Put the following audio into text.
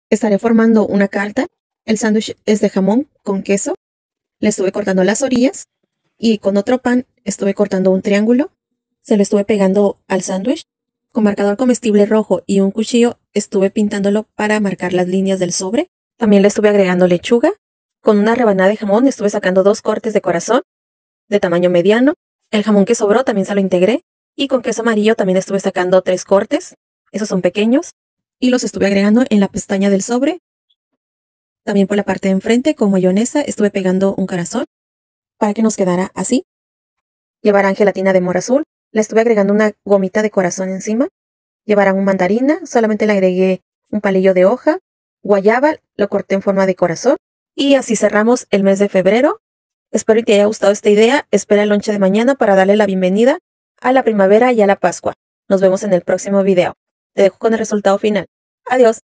Estaré formando una carta. El sándwich es de jamón con queso. Le estuve cortando las orillas y con otro pan estuve cortando un triángulo. Se lo estuve pegando al sándwich. Con marcador comestible rojo y un cuchillo estuve pintándolo para marcar las líneas del sobre. También le estuve agregando lechuga. Con una rebanada de jamón estuve sacando 2 cortes de corazón de tamaño mediano. El jamón que sobró también se lo integré. Y con queso amarillo también estuve sacando 3 cortes. Esos son pequeños. Y los estuve agregando en la pestaña del sobre. También por la parte de enfrente con mayonesa estuve pegando un corazón para que nos quedara así. Llevarán gelatina de mora azul. Le estuve agregando una gomita de corazón encima. Llevarán un mandarina. Solamente le agregué un palillo de hoja. Guayaba lo corté en forma de corazón. Y así cerramos el mes de febrero. Espero que te haya gustado esta idea. Espera el lonche de mañana para darle la bienvenida a la primavera y a la Pascua. Nos vemos en el próximo video. Te dejo con el resultado final. Adiós.